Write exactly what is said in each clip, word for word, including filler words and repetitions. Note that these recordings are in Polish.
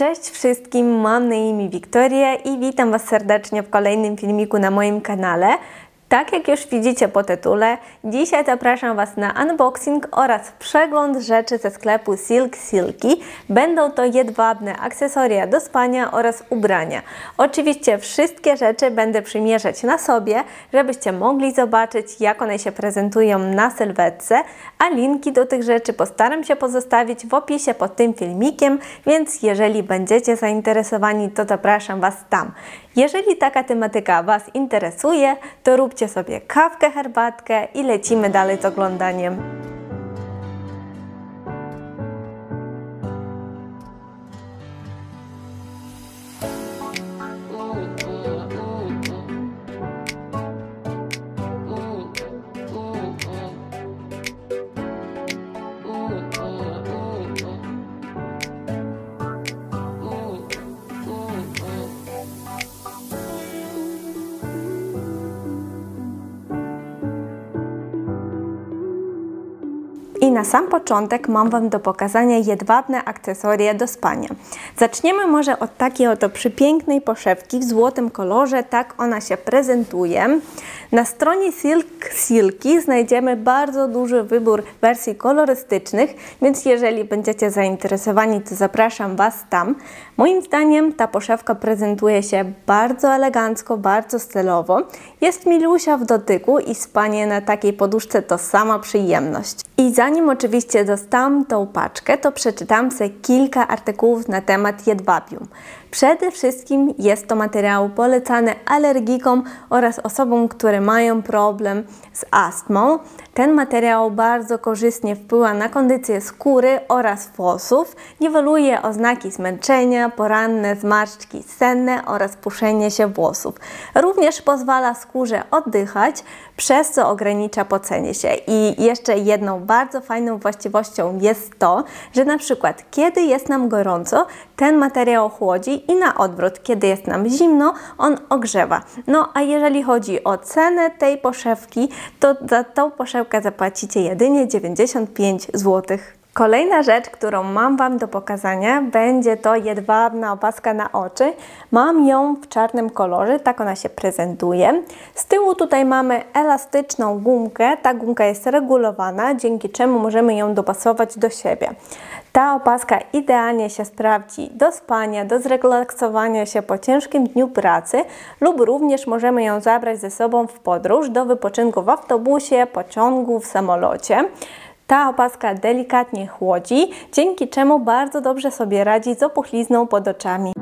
Cześć wszystkim, mam na imię Wiktoria i witam Was serdecznie w kolejnym filmiku na moim kanale. Tak jak już widzicie po tytule, dzisiaj zapraszam Was na unboxing oraz przegląd rzeczy ze sklepu Silk Silky. Będą to jedwabne akcesoria do spania oraz ubrania. Oczywiście wszystkie rzeczy będę przymierzać na sobie, żebyście mogli zobaczyć, jak one się prezentują na sylwetce, a linki do tych rzeczy postaram się pozostawić w opisie pod tym filmikiem, więc jeżeli będziecie zainteresowani, to zapraszam Was tam. Jeżeli taka tematyka Was interesuje, to róbcie sobie kawkę, herbatkę i lecimy dalej z oglądaniem. I na sam początek mam Wam do pokazania jedwabne akcesoria do spania. Zaczniemy może od takiej oto przepięknej poszewki w złotym kolorze, tak ona się prezentuje. Na stronie Silk Silky znajdziemy bardzo duży wybór wersji kolorystycznych, więc jeżeli będziecie zainteresowani, to zapraszam Was tam. Moim zdaniem ta poszewka prezentuje się bardzo elegancko, bardzo stylowo. Jest milusia w dotyku i spanie na takiej poduszce to sama przyjemność. I zanim oczywiście dostałam tą paczkę, to przeczytałam sobie kilka artykułów na temat jedwabium. Przede wszystkim jest to materiał polecany alergikom oraz osobom, które mają problem z astmą. Ten materiał bardzo korzystnie wpływa na kondycję skóry oraz włosów, niweluje oznaki zmęczenia, poranne zmarszczki senne oraz puszenie się włosów. Również pozwala skórze oddychać, przez co ogranicza pocenie się. I jeszcze jedną bardzo fajną właściwością jest to, że na przykład kiedy jest nam gorąco, ten materiał chłodzi i na odwrót, kiedy jest nam zimno, on ogrzewa. No a jeżeli chodzi o cenę tej poszewki, to za tą poszewkę zapłacicie jedynie dziewięćdziesiąt pięć złotych. Kolejna rzecz, którą mam Wam do pokazania, będzie to jedwabna opaska na oczy. Mam ją w czarnym kolorze, tak ona się prezentuje. Z tyłu tutaj mamy elastyczną gumkę, ta gumka jest regulowana, dzięki czemu możemy ją dopasować do siebie. Ta opaska idealnie się sprawdzi do spania, do zrelaksowania się po ciężkim dniu pracy lub również możemy ją zabrać ze sobą w podróż, do wypoczynku w autobusie, pociągu, w samolocie. Ta opaska delikatnie chłodzi, dzięki czemu bardzo dobrze sobie radzi z opuchlizną pod oczami.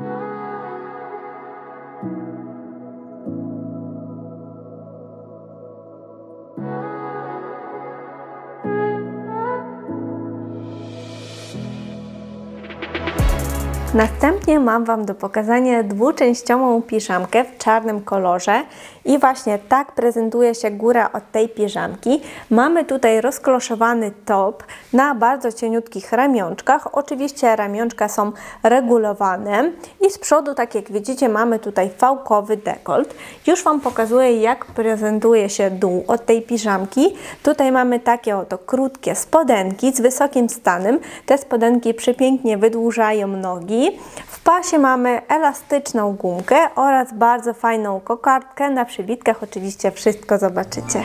Następnie mam Wam do pokazania dwuczęściową piżamkę w czarnym kolorze i właśnie tak prezentuje się góra od tej piżamki. Mamy tutaj rozkloszowany top na bardzo cieniutkich ramionczkach. Oczywiście ramionczka są regulowane i z przodu, tak jak widzicie, mamy tutaj fałkowy dekolt. Już Wam pokazuję, jak prezentuje się dół od tej piżamki. Tutaj mamy takie oto krótkie spodenki z wysokim stanem. Te spodenki przepięknie wydłużają nogi. W pasie mamy elastyczną gumkę oraz bardzo fajną kokardkę. Na przywitkach oczywiście wszystko zobaczycie.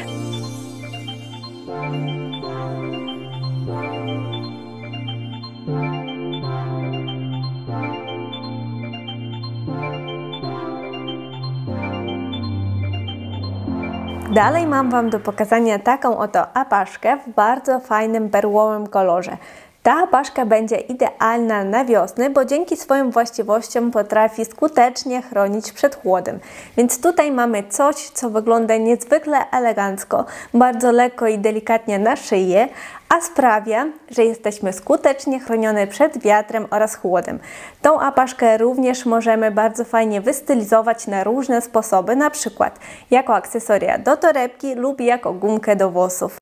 Dalej mam Wam do pokazania taką oto apaszkę w bardzo fajnym perłowym kolorze. Ta apaszka będzie idealna na wiosnę, bo dzięki swoim właściwościom potrafi skutecznie chronić przed chłodem. Więc tutaj mamy coś, co wygląda niezwykle elegancko, bardzo lekko i delikatnie na szyję, a sprawia, że jesteśmy skutecznie chronione przed wiatrem oraz chłodem. Tą apaszkę również możemy bardzo fajnie wystylizować na różne sposoby, na przykład jako akcesoria do torebki lub jako gumkę do włosów.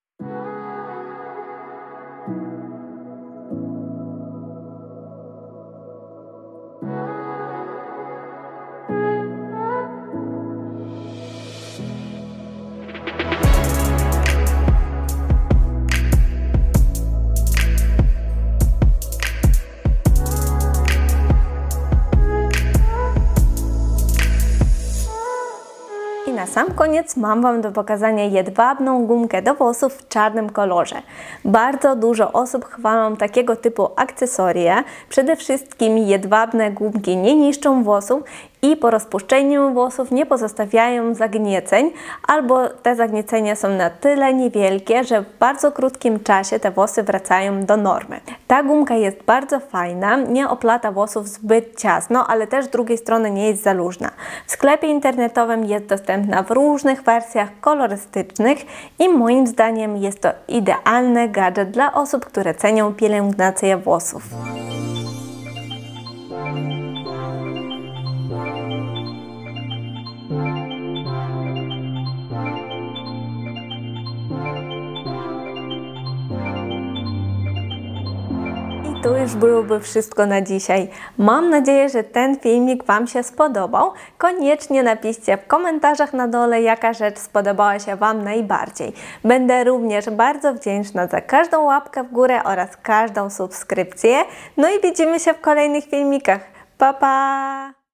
sam koniec mam Wam do pokazania jedwabną gumkę do włosów w czarnym kolorze. Bardzo dużo osób chwalą takiego typu akcesoria. Przede wszystkim jedwabne gumki nie niszczą włosów i po rozpuszczeniu włosów nie pozostawiają zagnieceń, albo te zagniecenia są na tyle niewielkie, że w bardzo krótkim czasie te włosy wracają do normy. Ta gumka jest bardzo fajna, nie oplata włosów zbyt ciasno, ale też z drugiej strony nie jest za luźna. W sklepie internetowym jest dostępna w różnych wersjach kolorystycznych i moim zdaniem jest to idealny gadżet dla osób, które cenią pielęgnację włosów. To już byłoby wszystko na dzisiaj. Mam nadzieję, że ten filmik Wam się spodobał. Koniecznie napiszcie w komentarzach na dole, jaka rzecz spodobała się Wam najbardziej. Będę również bardzo wdzięczna za każdą łapkę w górę oraz każdą subskrypcję. No i widzimy się w kolejnych filmikach. Pa, pa!